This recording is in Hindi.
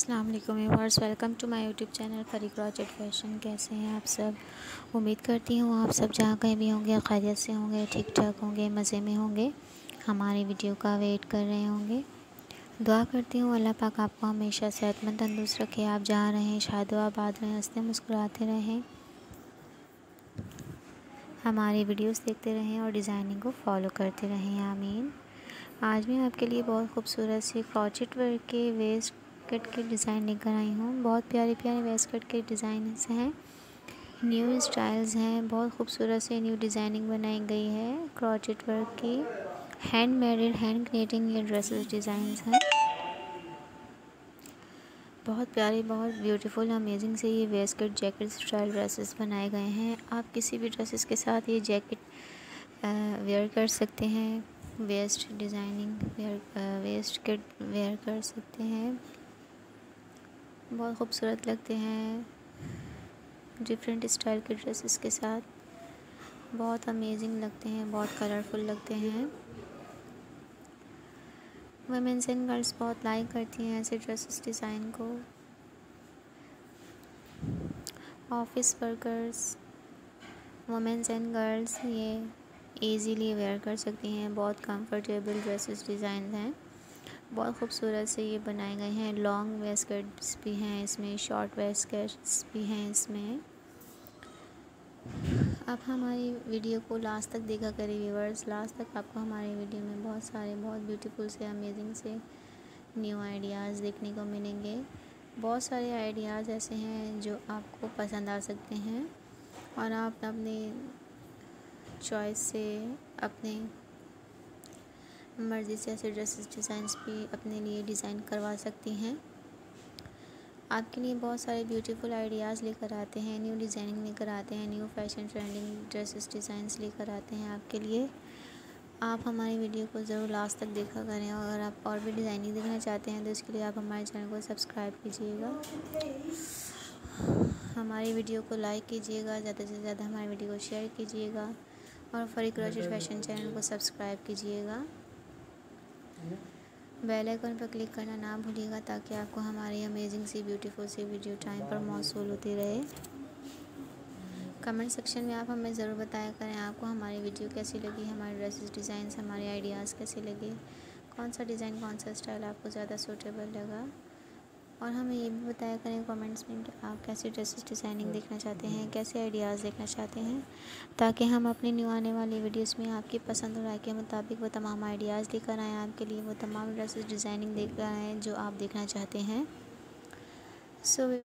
अस्सलाम वालेकुम viewers, welcome to my YouTube channel Fari crochet fashion. कैसे हैं आप सब? उम्मीद करती हूँ आप सब जहाँ कहीं भी होंगे खैरियत से होंगे, ठीक ठाक होंगे, मज़े में होंगे, हमारी वीडियो का वेट कर रहे होंगे। दुआ करती हूँ अल्लाह पाक आपको हमेशा सेहतमंद तंदुरुस्त रखे। आप जहाँ रहें शादोआबाद रहें, हंसते मुस्कुराते रहें, हमारी वीडियोस देखते रहें और डिज़ाइनिंग को फॉलो करते रहें, आमीन। आज मैं आपके लिए बहुत खूबसूरत सी क्रॉचेट वर्क के वेस्ट कट के डिज़ाइन लेकर आई हूँ। बहुत प्यारे प्यारे वेस्ट कट के डिज़ाइन हैं, न्यू स्टाइल्स हैं, बहुत खूबसूरत से न्यू डिज़ाइनिंग बनाई गई है क्रॉचेट वर्क की। हैंड मेड हैंड क्रिएटिंग ये ड्रेसेस डिज़ाइंस हैं, बहुत प्यारे, बहुत ब्यूटीफुल, अमेजिंग से ये waist cut jacket style dresses बनाए गए हैं। आप किसी भी ड्रेसेस के साथ ये जैकेट वेयर कर सकते हैं, waist designing waist cut wear कर सकते हैं। बहुत खूबसूरत लगते हैं डिफरेंट स्टाइल के ड्रेसेस के साथ, बहुत अमेजिंग लगते हैं, बहुत कलरफुल लगते हैं। वुमेन्स एंड गर्ल्स बहुत लाइक करती हैं ऐसे ड्रेसेस डिज़ाइन को। Office workers, women's and girls ये इजीली वेयर कर सकती हैं। बहुत कंफर्टेबल ड्रेसेस डिज़ाइन हैं, बहुत खूबसूरत से ये बनाए गए हैं। लॉन्ग वेस्कट्स भी हैं इसमें, शॉर्ट वेस्कट्स भी हैं इसमें। आप हमारी वीडियो को लास्ट तक देखा करें व्यूअर्स, लास्ट तक आपको हमारी वीडियो में बहुत सारे बहुत ब्यूटीफुल से अमेजिंग से न्यू आइडियाज़ देखने को मिलेंगे। बहुत सारे आइडियाज़ ऐसे हैं जो आपको पसंद आ सकते हैं और आप अपने चॉइस से, अपने मर्ज़ी से ऐसे ड्रेसेस डिज़ाइंस भी अपने लिए डिज़ाइन करवा सकती हैं। आपके लिए बहुत सारे ब्यूटीफुल आइडियाज़ लेकर आते हैं, न्यू डिज़ाइनिंग लेकर आते हैं, new fashion trending dresses designs लेकर आते हैं आपके लिए। आप हमारी वीडियो को ज़रूर लास्ट तक देखा करें और अगर आप और भी डिज़ाइनिंग देखना चाहते हैं तो इसके लिए आप हमारे चैनल को सब्सक्राइब कीजिएगा, हमारी वीडियो को लाइक कीजिएगा, ज़्यादा से ज़्यादा हमारी वीडियो को शेयर कीजिएगा और फरी क्रॉचेट फैशन चैनल को सब्सक्राइब कीजिएगा। बेल आइकन पर क्लिक करना ना भूलिएगा ताकि आपको हमारी अमेजिंग सी ब्यूटीफुल सी वीडियो टाइम पर मौसूल होती रहे। कमेंट सेक्शन में आप हमें ज़रूर बताया करें आपको हमारी वीडियो कैसी लगी, हमारे ड्रेसेस डिज़ाइंस, हमारे आइडियाज़ कैसे लगे, कौन सा डिज़ाइन, कौन सा स्टाइल आपको ज़्यादा सूटेबल लगा। और हमें ये भी बताया करें कमेंट्स में कि आप कैसे ड्रेसेस डिज़ाइनिंग देखना चाहते हैं, कैसे आइडियाज़ देखना चाहते हैं, ताकि हम अपनी न्यू आने वाली वीडियोस में आपकी पसंद और राय के मुताबिक वो तमाम आइडियाज़ लेकर आएँ आपके लिए, वो तमाम ड्रेसेस डिज़ाइनिंग लेकर आएँ जो आप देखना चाहते हैं। सो